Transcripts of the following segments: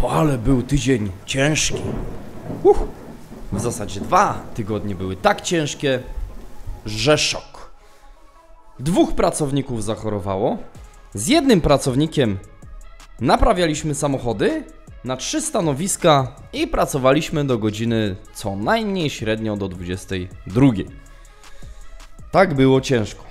Ale był tydzień ciężki. W zasadzie 2 tygodnie były tak ciężkie, że szok. 2 pracowników zachorowało. Z jednym pracownikiem naprawialiśmy samochody na 3 stanowiska i pracowaliśmy do godziny co najmniej średnio do 22. Tak było ciężko.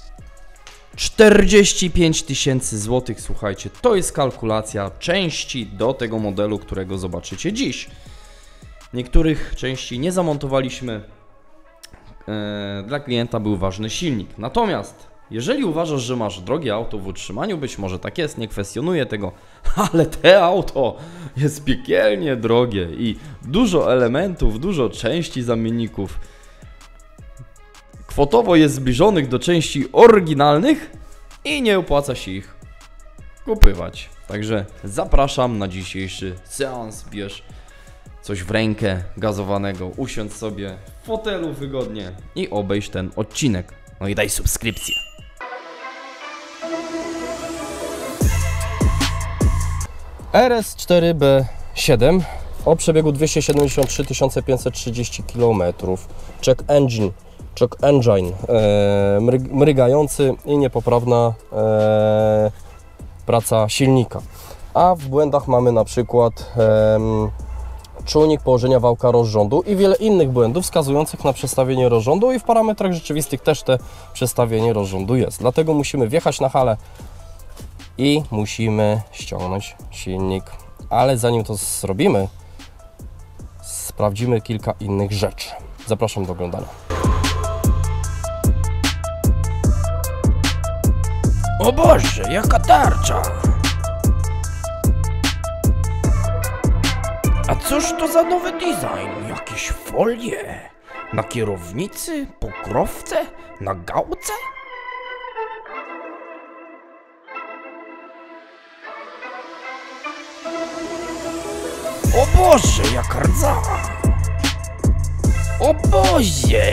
45 tysięcy złotych, słuchajcie, to jest kalkulacja części do tego modelu, którego zobaczycie dziś. Niektórych części nie zamontowaliśmy, dla klienta był ważny silnik. Natomiast jeżeli uważasz, że masz drogie auto w utrzymaniu, być może tak jest, nie kwestionuję tego, ale te auto jest piekielnie drogie i dużo elementów, dużo części zamienników kwotowo jest zbliżonych do części oryginalnych i nie opłaca się ich kupywać. Także zapraszam na dzisiejszy seans, bierz coś w rękę gazowanego, usiądź sobie w fotelu wygodnie i obejrz ten odcinek. No i daj subskrypcję. RS4B7 o przebiegu 273 530 km. Check engine, mrygający i niepoprawna praca silnika. A w błędach mamy na przykład czujnik położenia wałka rozrządu i wiele innych błędów wskazujących na przestawienie rozrządu i w parametrach rzeczywistych też te przestawienie rozrządu jest. Dlatego musimy wjechać na halę i musimy ściągnąć silnik. Ale zanim to zrobimy, sprawdzimy kilka innych rzeczy. Zapraszam do oglądania. O Boże, jaka tarcza! A cóż to za nowy design? Jakieś folie? Na kierownicy? Pokrowce? Na gałce? O Boże, jaka rdza! O Boże!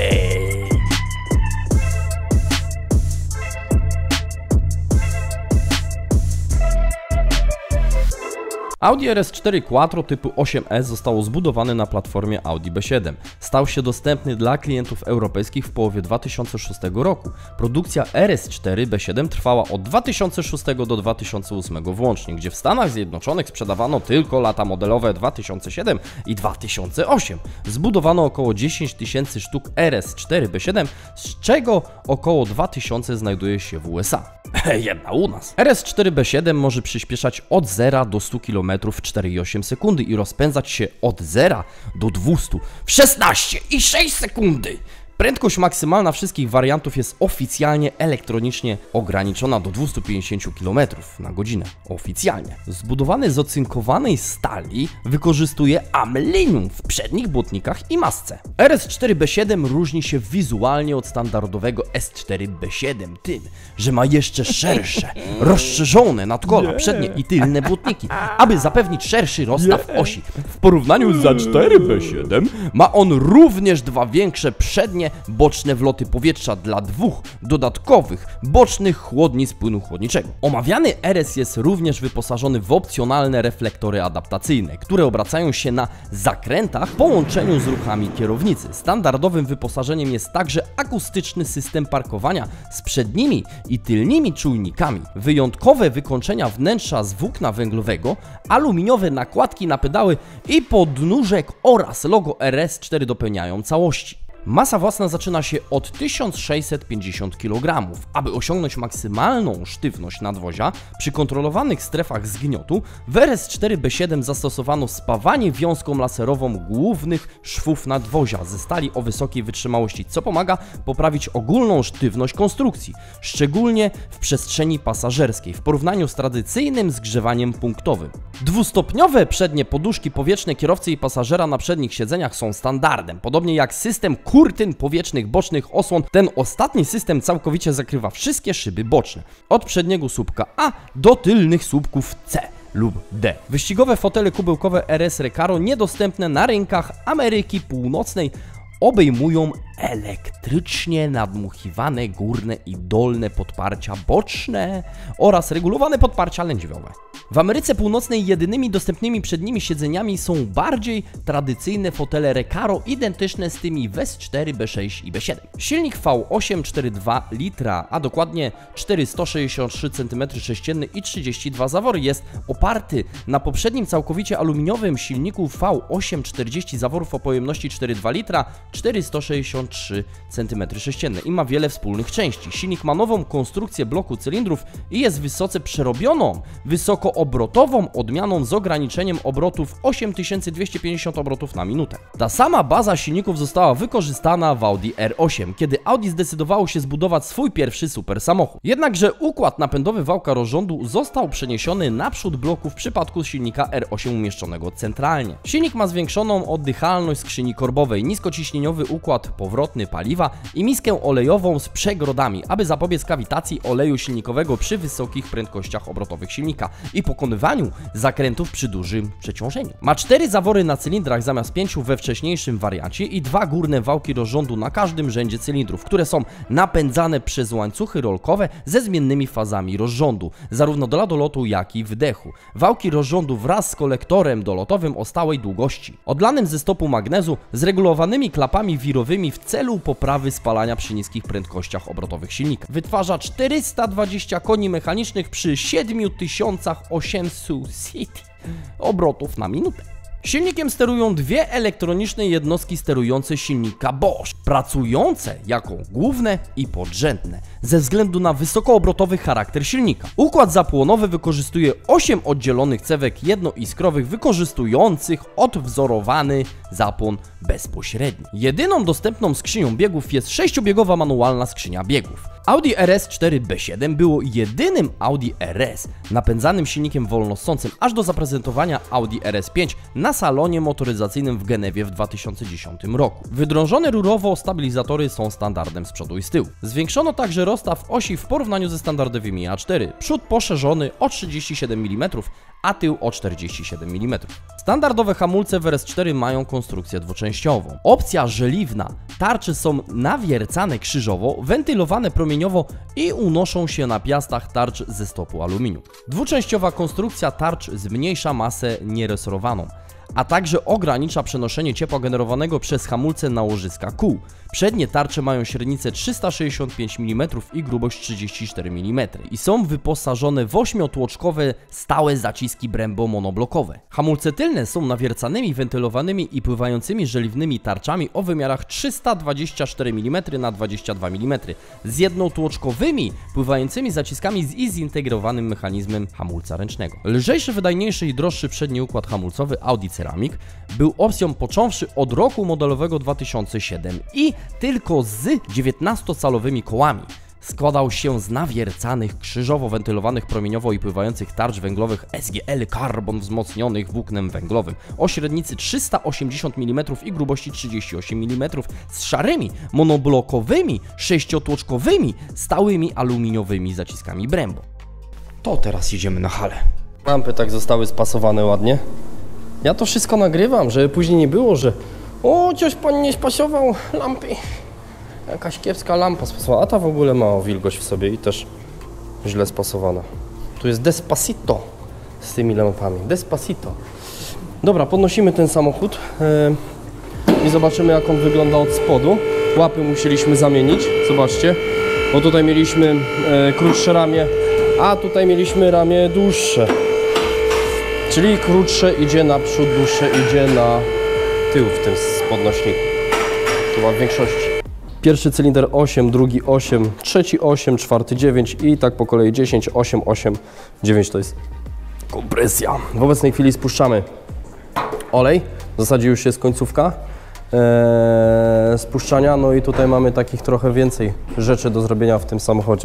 Audi RS4 Quattro typu 8S zostało zbudowane na platformie Audi B7. Stał się dostępny dla klientów europejskich w połowie 2006 roku. Produkcja RS4 B7 trwała od 2006 do 2008 włącznie, gdzie w Stanach Zjednoczonych sprzedawano tylko lata modelowe 2007 i 2008. Zbudowano około 10 tysięcy sztuk RS4 B7, z czego około 2000 znajduje się w USA. Jedna u nas. RS4 B7 może przyspieszać od 0 do 100 km w 4,8 sekundy i rozpędzać się od 0 do 200 w 16,6 sekundy. Prędkość maksymalna wszystkich wariantów jest oficjalnie elektronicznie ograniczona do 250 km na godzinę. Oficjalnie. Zbudowany z ocynkowanej stali, wykorzystuje amelinium w przednich błotnikach i masce. RS4 B7 różni się wizualnie od standardowego S4 B7 tym, że ma jeszcze szersze, rozszerzone nadkola, przednie i tylne błotniki, aby zapewnić szerszy rozstaw osi. W porównaniu z A4 B7 ma on również 2 większe przednie boczne wloty powietrza dla 2 dodatkowych bocznych chłodnic płynu chłodniczego. Omawiany RS jest również wyposażony w opcjonalne reflektory adaptacyjne, które obracają się na zakrętach w połączeniu z ruchami kierownicy. Standardowym wyposażeniem jest także akustyczny system parkowania z przednimi i tylnymi czujnikami, wyjątkowe wykończenia wnętrza z włókna węglowego, aluminiowe nakładki na pedały i podnóżek oraz logo RS4 dopełniają całości. Masa własna zaczyna się od 1650 kg. Aby osiągnąć maksymalną sztywność nadwozia, przy kontrolowanych strefach zgniotu w RS4 B7 zastosowano spawanie wiązką laserową głównych szwów nadwozia ze stali o wysokiej wytrzymałości, co pomaga poprawić ogólną sztywność konstrukcji, szczególnie w przestrzeni pasażerskiej, w porównaniu z tradycyjnym zgrzewaniem punktowym. Dwustopniowe przednie poduszki powietrzne kierowcy i pasażera na przednich siedzeniach są standardem, podobnie jak system kurtyn powietrznych bocznych osłon. Ten ostatni system całkowicie zakrywa wszystkie szyby boczne, od przedniego słupka A do tylnych słupków C lub D. Wyścigowe fotele kubełkowe RS Recaro niedostępne na rynkach Ameryki Północnej obejmują elektrycznie nadmuchiwane górne i dolne podparcia boczne oraz regulowane podparcia lędźwiowe. W Ameryce Północnej jedynymi dostępnymi przednimi siedzeniami są bardziej tradycyjne fotele Recaro identyczne z tymi WES4, B6 i B7. Silnik V8 4.2 litra, a dokładnie 463 cm3 i 32 zawory jest oparty na poprzednim całkowicie aluminiowym silniku V8 40 zaworów o pojemności 4.2 litra, 463 cm3 i ma wiele wspólnych części. Silnik ma nową konstrukcję bloku cylindrów i jest wysoce przerobioną, wysokoobrotową odmianą z ograniczeniem obrotów 8250 obrotów na minutę. Ta sama baza silników została wykorzystana w Audi R8, kiedy Audi zdecydowało się zbudować swój pierwszy super samochód. Jednakże układ napędowy wałka rozrządu został przeniesiony naprzód bloku w przypadku silnika R8 umieszczonego centralnie. Silnik ma zwiększoną oddychalność skrzyni korbowej, niskociśnieniowy układ powrotny paliwa i miskę olejową z przegrodami, aby zapobiec kawitacji oleju silnikowego przy wysokich prędkościach obrotowych silnika i pokonywaniu zakrętów przy dużym przeciążeniu. Ma 4 zawory na cylindrach zamiast 5 we wcześniejszym wariancie i 2 górne wałki rozrządu na każdym rzędzie cylindrów, które są napędzane przez łańcuchy rolkowe ze zmiennymi fazami rozrządu, zarówno do dolotu, jak i wydechu. Wałki rozrządu wraz z kolektorem dolotowym o stałej długości, odlanym ze stopu magnezu, z regulowanymi klapami wirowymi w celu poprawy spalania przy niskich prędkościach obrotowych silnika. Wytwarza 420 koni mechanicznych przy 7800 obrotów na minutę. Silnikiem sterują dwie elektroniczne jednostki sterujące silnika Bosch, pracujące jako główne i podrzędne, ze względu na wysokoobrotowy charakter silnika. Układ zapłonowy wykorzystuje 8 oddzielonych cewek jednoiskrowych wykorzystujących odwzorowany zapłon bezpośredni. Jedyną dostępną skrzynią biegów jest 6-biegowa manualna skrzynia biegów. Audi RS4 B7 było jedynym Audi RS napędzanym silnikiem wolnossącym aż do zaprezentowania Audi RS5 na salonie motoryzacyjnym w Genewie w 2010 roku. Wydrążone rurowo stabilizatory są standardem z przodu i z tyłu. Zwiększono także rozstaw osi w porównaniu ze standardowymi A4. Przód poszerzony o 37 mm, a tył o 47 mm. Standardowe hamulce w RS4 mają konstrukcję dwuczęściową. Opcja żeliwna. Tarcze są nawiercane krzyżowo, wentylowane promieniowo i unoszą się na piastach tarcz ze stopu aluminium. Dwuczęściowa konstrukcja tarcz zmniejsza masę nieresorowaną, a także ogranicza przenoszenie ciepła generowanego przez hamulce na łożyska kół. Przednie tarcze mają średnicę 365 mm i grubość 34 mm i są wyposażone w 8-tłoczkowe stałe zaciski Brembo monoblokowe. Hamulce tylne są nawiercanymi, wentylowanymi i pływającymi żeliwnymi tarczami o wymiarach 324 mm na 22 mm z jednotłoczkowymi pływającymi zaciskami i zintegrowanym mechanizmem hamulca ręcznego. Lżejszy, wydajniejszy i droższy przedni układ hamulcowy Audi Ceramic był opcją począwszy od roku modelowego 2007 i tylko z 19-calowymi kołami. Składał się z nawiercanych, krzyżowo wentylowanych promieniowo i pływających tarcz węglowych SGL Carbon wzmocnionych włóknem węglowym o średnicy 380 mm i grubości 38 mm z szarymi, monoblokowymi, 6-tłoczkowymi, stałymi aluminiowymi zaciskami Brembo. To teraz jedziemy na halę. Lampy tak zostały spasowane ładnie. Ja to wszystko nagrywam, żeby później nie było, że o, coś pan nie spasował lampy. Jakaś kiepska lampa spasowana, a ta w ogóle ma wilgoć w sobie i też źle spasowana. Tu jest Despacito z tymi lampami. Despacito. Dobra, podnosimy ten samochód i zobaczymy, jak on wygląda od spodu. Łapy musieliśmy zamienić, zobaczcie, bo tutaj mieliśmy krótsze ramię, a tutaj mieliśmy ramię dłuższe. Czyli krótsze idzie naprzód, dłuższe idzie na tył w tym podnośniku. Chyba w większości. Pierwszy cylinder 8, drugi 8, trzeci 8, czwarty 9 i tak po kolei 10, 8, 8, 9 to jest kompresja. W obecnej chwili spuszczamy olej. W zasadzie już jest końcówka spuszczania. No i tutaj mamy takich trochę więcej rzeczy do zrobienia w tym samochodzie.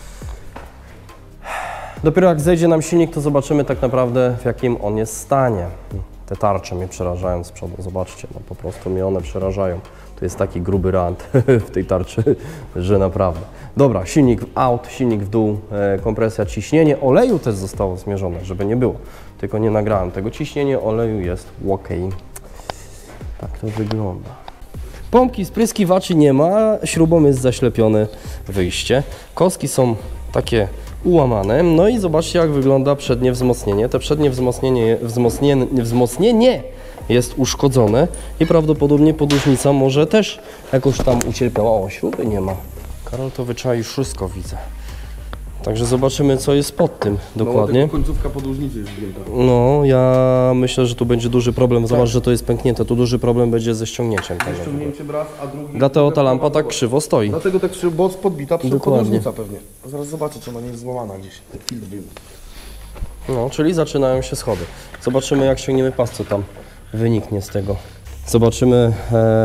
Dopiero jak zejdzie nam silnik, to zobaczymy tak naprawdę, w jakim on jest stanie. Te tarcze mnie przerażają z przodu, zobaczcie, no po prostu mnie one przerażają. To jest taki gruby rant w tej tarczy, że naprawdę. Dobra, silnik w out, silnik w dół, kompresja, ciśnienie oleju też zostało zmierzone, żeby nie było. Tylko nie nagrałem tego. Ciśnienie oleju jest ok. Tak to wygląda. Pompki, spryskiwaczy nie ma, śrubą jest zaślepione wyjście. Kostki są takie ułamane. No i zobaczcie, jak wygląda przednie wzmocnienie. Te przednie wzmocnienie jest uszkodzone i prawdopodobnie podłużnica może też jakoś tam ucierpiała. O, śruby nie ma. Karol to wyczai wszystko, widzę. Także zobaczymy, co jest pod tym dokładnie. No, końcówka podłużnicy jest zdjęta. No, ja myślę, że tu będzie duży problem. Zobacz, że to jest pęknięte. Tu duży problem będzie ze ściągnięciem tego. Ściągnięcie raz, a drugi... Dlatego ta lampa tak krzywo stoi. Dlatego tak krzywo, bo podbita Dokładnie. podłużnica pewnie. Zaraz zobaczę, czy ona nie jest złamana gdzieś. Filtr wyjmę. No, czyli zaczynają się schody. Zobaczymy, jak ściągniemy pas, co tam wyniknie z tego. Zobaczymy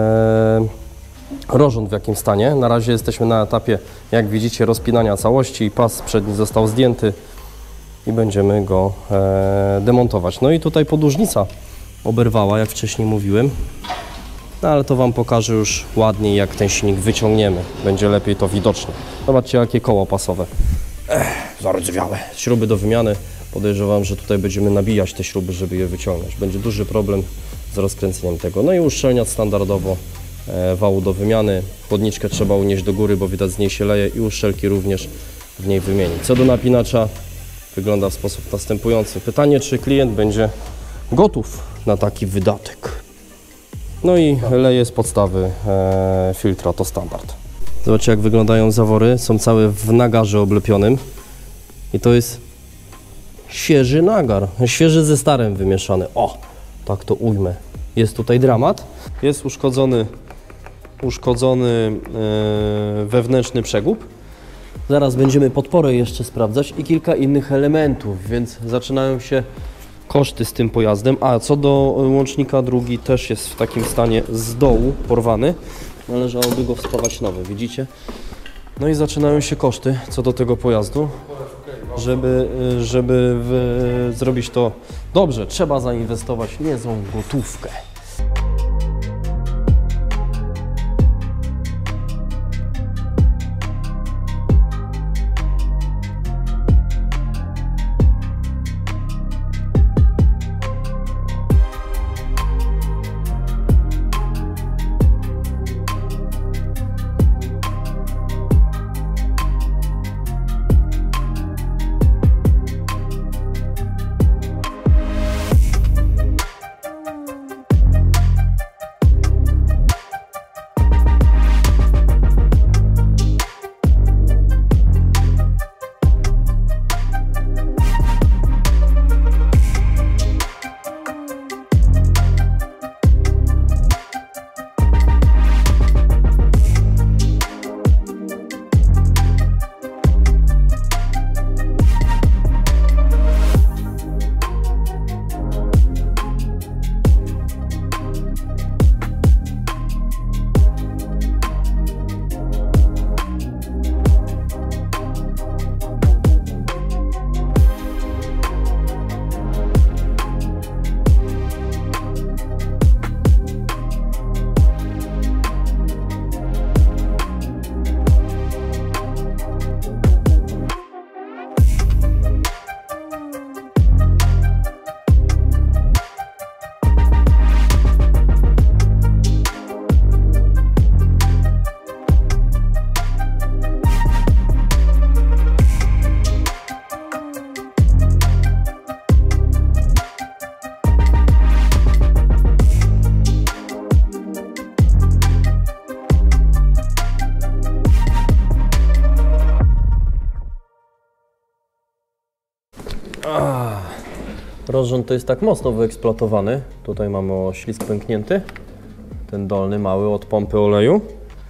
rozrząd w jakim stanie. Na razie jesteśmy na etapie, jak widzicie, rozpinania całości. Pas przedni został zdjęty i będziemy go demontować. No i tutaj podłużnica oberwała, jak wcześniej mówiłem. No ale to Wam pokażę już ładniej, jak ten silnik wyciągniemy. Będzie lepiej to widoczne. Zobaczcie, jakie koło pasowe. Zardzewiałe. Śruby do wymiany. Podejrzewam, że tutaj będziemy nabijać te śruby, żeby je wyciągnąć. Będzie duży problem z rozkręceniem tego. No i uszczelniacz standardowo wału do wymiany. Chłodniczkę trzeba unieść do góry, bo widać z niej się leje i uszczelki również w niej wymienić. Co do napinacza, wygląda w sposób następujący. Pytanie, czy klient będzie gotów na taki wydatek. No i leje z podstawy filtra, to standard. Zobaczcie, jak wyglądają zawory. Są całe w nagarze oblepionym. I to jest świeży nagar. Świeży ze starym wymieszany. O, tak to ujmę. Jest tutaj dramat. Jest uszkodzony wewnętrzny przegub. Zaraz będziemy podporę jeszcze sprawdzać i kilka innych elementów, więc zaczynają się koszty z tym pojazdem. A co do łącznika, drugi też jest w takim stanie z dołu porwany. Należałoby go wspawać nowy, widzicie? No i zaczynają się koszty co do tego pojazdu. Żeby zrobić to dobrze, trzeba zainwestować niezłą gotówkę. Rozrząd to jest tak mocno wyeksploatowany. Tutaj mamy oślizg pęknięty. Ten dolny, mały od pompy oleju.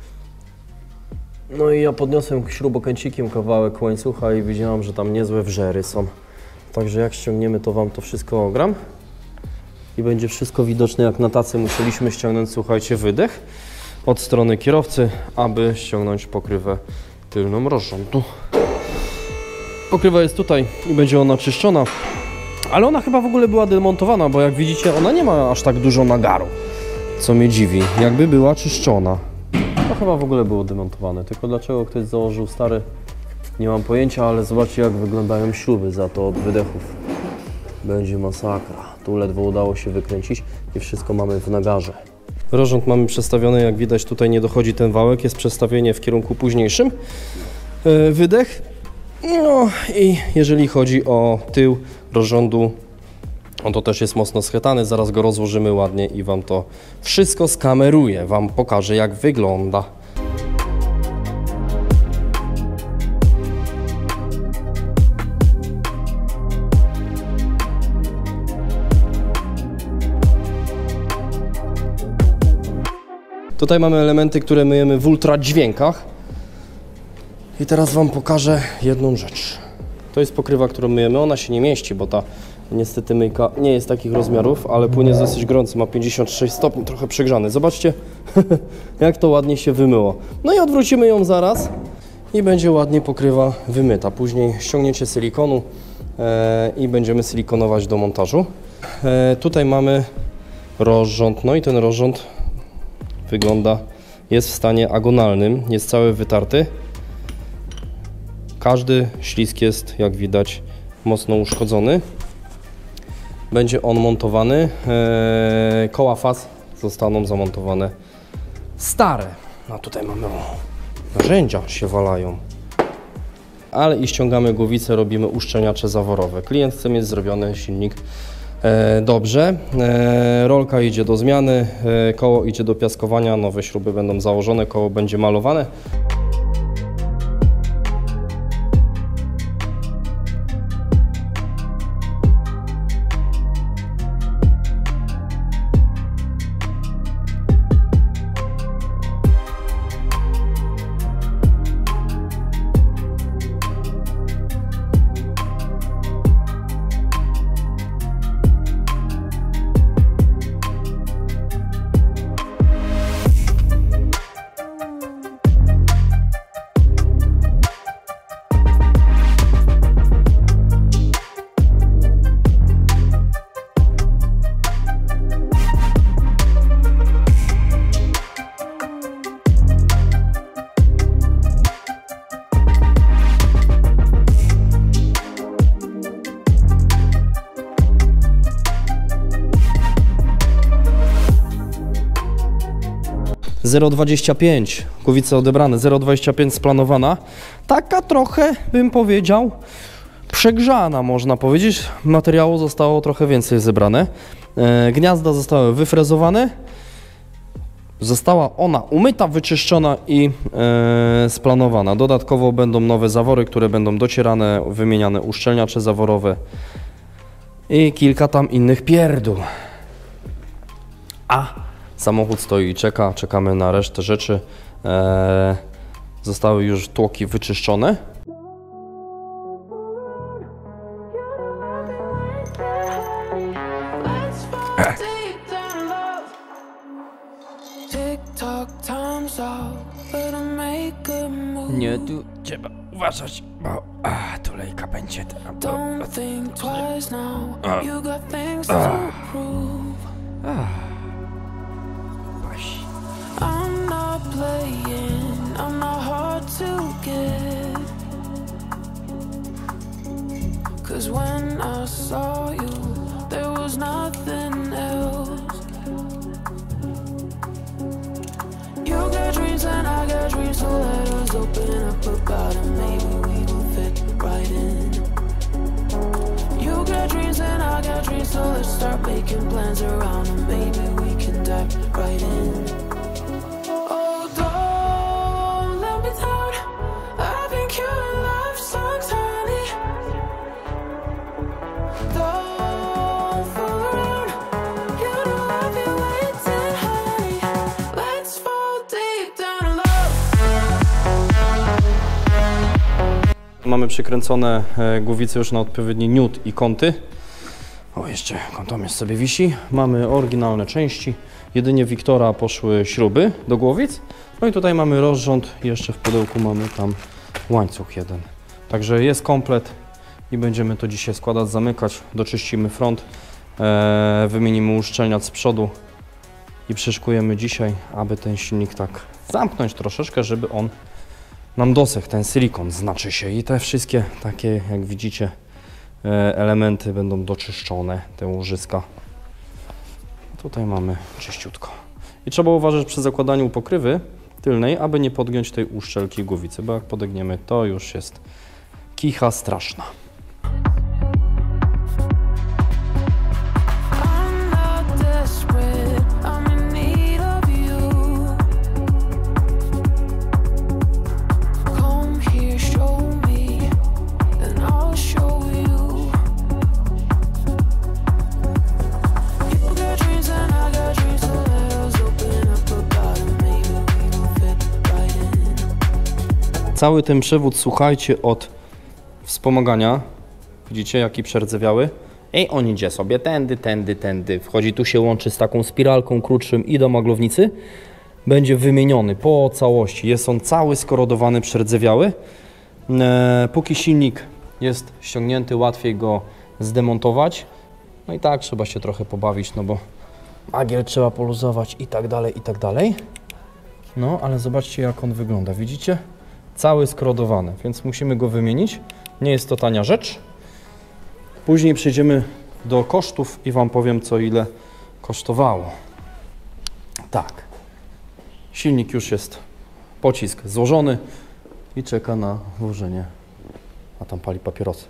No i ja podniosłem śrubokręcikiem kawałek łańcucha i widziałam, że tam niezłe wrzery są. Także jak ściągniemy, to Wam to wszystko ogram. I będzie wszystko widoczne, jak na tacy musieliśmy ściągnąć, słuchajcie, wydech od strony kierowcy, aby ściągnąć pokrywę tylną rozrządu. Pokrywa jest tutaj i będzie ona czyszczona. Ale ona chyba w ogóle była demontowana, bo jak widzicie, ona nie ma aż tak dużo nagaru, co mnie dziwi, jakby była czyszczona. To chyba w ogóle było demontowane, tylko dlaczego ktoś założył stary, nie mam pojęcia, ale zobaczcie, jak wyglądają śruby za to od wydechów. Będzie masakra. Tu ledwo udało się wykręcić i wszystko mamy w nagarze. Rozrząd mamy przestawiony, jak widać tutaj nie dochodzi ten wałek, jest przestawienie w kierunku późniejszym. Wydech. No i jeżeli chodzi o tył rozrządu, on to też jest mocno schytany, zaraz go rozłożymy ładnie i Wam to wszystko skameruję, Wam pokażę jak wygląda. Tutaj mamy elementy, które myjemy w ultra dźwiękach. I teraz Wam pokażę jedną rzecz. To jest pokrywa, którą myjemy. Ona się nie mieści, bo ta niestety myjka nie jest takich rozmiarów, ale płyn jest dosyć gorący, ma 56 stopni, trochę przegrzany. Zobaczcie, jak to ładnie się wymyło. No i odwrócimy ją zaraz i będzie ładnie pokrywa wymyta. Później ściągniecie silikonu i będziemy silikonować do montażu. Tutaj mamy rozrząd, no i ten rozrząd wygląda, jest w stanie agonalnym, jest cały wytarty. Każdy ślizg jest, jak widać, mocno uszkodzony. Będzie on montowany. Koła faz zostaną zamontowane stare. No tutaj mamy narzędzia się walają. Ale i ściągamy głowicę, robimy uszczelniacze zaworowe. Klient chce mieć zrobiony silnik dobrze. Rolka idzie do zmiany, koło idzie do piaskowania, nowe śruby będą założone, koło będzie malowane. ,25 głowice odebrane, 0,25 splanowana. Taka trochę, bym powiedział, przegrzana, można powiedzieć. Materiału zostało trochę więcej zebrane. Gniazda zostały wyfrezowane. Została ona umyta, wyczyszczona i splanowana. Dodatkowo będą nowe zawory, które będą docierane, wymieniane uszczelniacze zaworowe i kilka tam innych pierdół. Samochód stoi i czeka, czekamy na resztę rzeczy. Zostały już tłoki wyczyszczone. Nie, tu trzeba uważać, bo tulejka będzie tam. I'm not playing, I'm not hard to get. 'Cause when I saw you, there was nothing else. You got dreams and I got dreams, so let us open up about it. Maybe we will fit right in. You got dreams and I got dreams, so let's start making plans around them. Maybe we can dive right in. Mamy przykręcone głowice już na odpowiedni niut i kąty. O, jeszcze kątomierz sobie wisi. Mamy oryginalne części. Jedynie Wiktora poszły śruby do głowic. No i tutaj mamy rozrząd. Jeszcze w pudełku mamy tam łańcuch jeden. Także jest komplet i będziemy to dzisiaj składać, zamykać. Doczyścimy front. Wymienimy uszczelniacz z przodu i przyszykujemy dzisiaj, aby ten silnik tak zamknąć troszeczkę, żeby on nam dosechł, ten silikon znaczy się, i te wszystkie takie, jak widzicie, elementy będą doczyszczone, te łożyska. Tutaj mamy czyściutko. I trzeba uważać przy zakładaniu pokrywy tylnej, aby nie podgiąć tej uszczelki głowicy, bo jak podegniemy, to już jest kicha straszna. Cały ten przewód, słuchajcie, od wspomagania, widzicie jaki przerdzewiały? I on idzie sobie tędy, wchodzi, tu się łączy z taką spiralką krótszym i do maglownicy. Będzie wymieniony po całości, jest on cały skorodowany, przerdzewiały. Póki silnik jest ściągnięty, łatwiej go zdemontować. No i tak trzeba się trochę pobawić, no bo magiel trzeba poluzować i tak dalej. No, ale zobaczcie jak on wygląda, widzicie? Cały skrodowany, więc musimy go wymienić. Nie jest to tania rzecz. Później przejdziemy do kosztów i Wam powiem, co ile kosztowało. Tak. Silnik już jest, pocisk złożony i czeka na włożenie. A tam pali papierosy.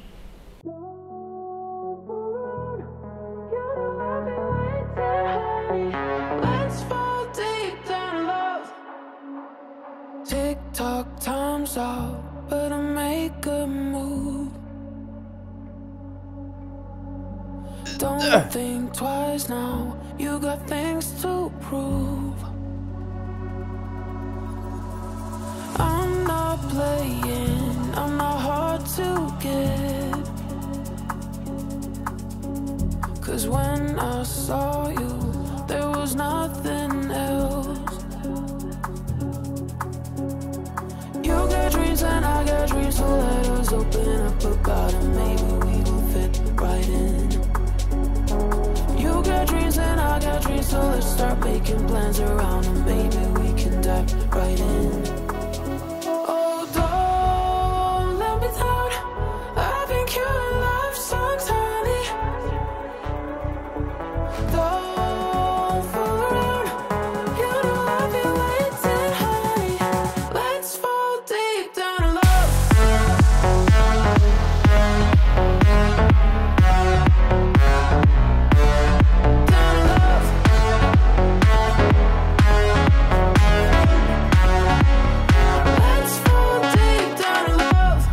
Tick-tock, time's up, better make a move. Don't think twice now, you got things to prove. I'm not playing, I'm not hard to get. 'Cause when I saw you, there was nothing else. You got dreams and I got dreams, so let us open up about it. Maybe we will fit right in. You got dreams and I got dreams, so let's start making plans around them. Maybe we can dive right in. Oh, don't let me down. I've been killing love songs, honey. Don't fool around. You know I've been waiting, honey. Let's fall deep down in love. Down in love. Let's fall deep down in love.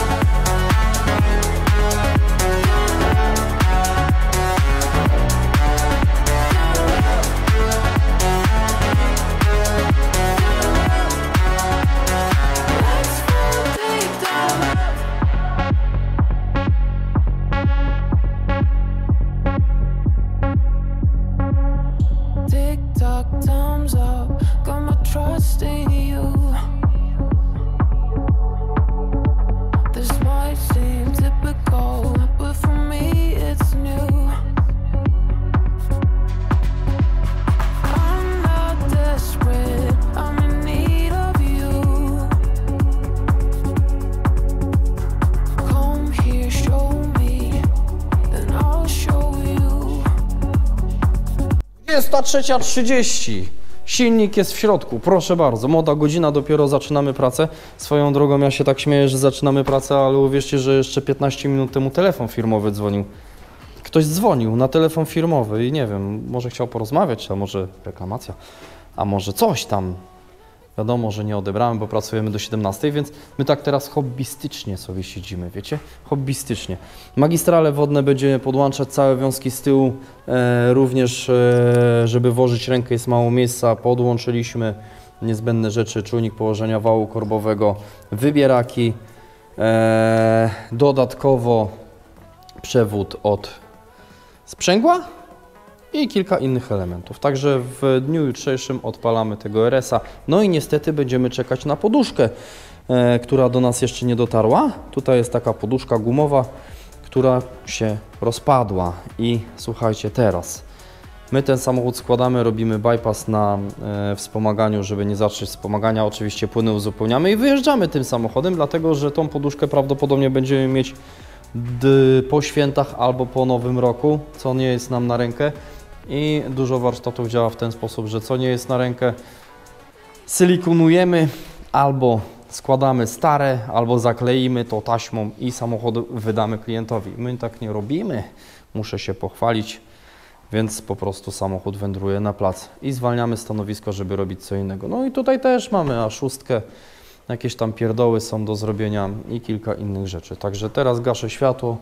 Let's fall deep down in love. Tick-tock, time's up, got my trust in you. This might seem typical, but for me it's new. I'm not desperate, I'm in need of you. Come here, show me, and I'll show you. 23:30. Silnik jest w środku, proszę bardzo, młoda godzina, dopiero zaczynamy pracę. Swoją drogą ja się tak śmieję, że zaczynamy pracę, ale uwierzcie, że jeszcze 15 minut temu telefon firmowy dzwonił. Ktoś dzwonił na telefon firmowy i nie wiem, może chciał porozmawiać, a może reklamacja, a może coś tam. Wiadomo, że nie odebrałem, bo pracujemy do 17, więc my tak teraz hobbystycznie sobie siedzimy, wiecie? Hobbystycznie. Magistrale wodne będzie podłączać całe wiązki z tyłu, również żeby włożyć rękę jest mało miejsca, podłączyliśmy niezbędne rzeczy, czujnik położenia wału korbowego, wybieraki, dodatkowo przewód od sprzęgła i kilka innych elementów. Także w dniu jutrzejszym odpalamy tego RS-a. No i niestety będziemy czekać na poduszkę, która do nas jeszcze nie dotarła. Tutaj jest taka poduszka gumowa, która się rozpadła. I słuchajcie, teraz my ten samochód składamy, robimy bypass na wspomaganiu, żeby nie zacząć wspomagania. Oczywiście płyny uzupełniamy i wyjeżdżamy tym samochodem, dlatego że tą poduszkę prawdopodobnie będziemy mieć po świętach albo po Nowym Roku, co nie jest nam na rękę. I dużo warsztatów działa w ten sposób, że co nie jest na rękę, silikonujemy albo składamy stare, albo zakleimy to taśmą i samochód wydamy klientowi. My tak nie robimy, muszę się pochwalić, więc po prostu samochód wędruje na plac i zwalniamy stanowisko, żeby robić co innego. No i tutaj też mamy A6, jakieś tam pierdoły są do zrobienia i kilka innych rzeczy. Także teraz gaszę światło,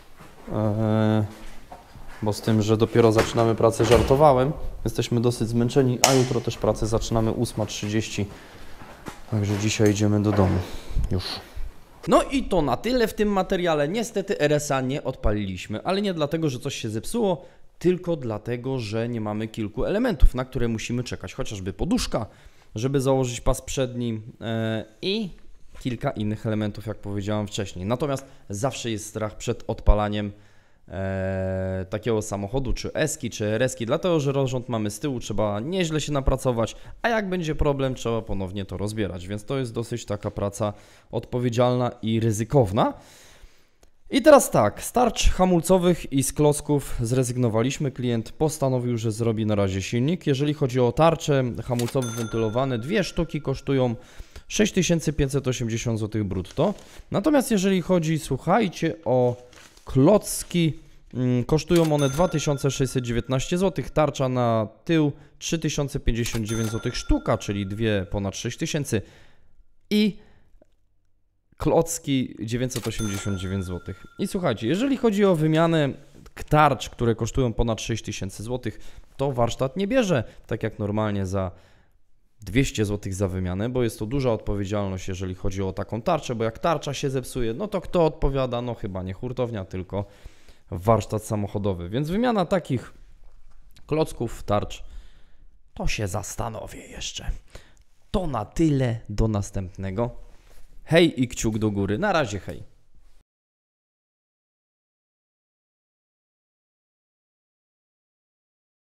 bo z tym, że dopiero zaczynamy pracę, żartowałem. Jesteśmy dosyć zmęczeni, a jutro też pracę zaczynamy 8:30. Także dzisiaj idziemy do domu. Już. No i to na tyle w tym materiale. Niestety RS-a nie odpaliliśmy, ale nie dlatego, że coś się zepsuło, tylko dlatego, że nie mamy kilku elementów, na które musimy czekać. Chociażby poduszka, żeby założyć pas przedni i kilka innych elementów, jak powiedziałem wcześniej. Natomiast zawsze jest strach przed odpalaniem takiego samochodu, czy S-ki, czy RS-ki, dlatego, że rozrząd mamy z tyłu, trzeba nieźle się napracować, a jak będzie problem, trzeba ponownie to rozbierać, więc to jest dosyć taka praca odpowiedzialna i ryzykowna. I teraz tak, z tarcz hamulcowych i z klocków zrezygnowaliśmy, klient postanowił, że zrobi na razie silnik. Jeżeli chodzi o tarcze hamulcowe wentylowane, 2 sztuki kosztują 6580 zł brutto, natomiast jeżeli chodzi, słuchajcie, o klocki, kosztują one 2619 zł, tarcza na tył 3059 zł sztuka, czyli dwie ponad 6000 i klocki 989 zł. I słuchajcie, jeżeli chodzi o wymianę tarcz, które kosztują ponad 6000 zł, to warsztat nie bierze tak jak normalnie za 200 zł za wymianę, bo jest to duża odpowiedzialność, jeżeli chodzi o taką tarczę, bo jak tarcza się zepsuje, no to kto odpowiada? No chyba nie hurtownia, tylko warsztat samochodowy. Więc wymiana takich klocków, tarcz, to się zastanowię jeszcze. To na tyle, do następnego. Hej i kciuk do góry. Na razie, hej.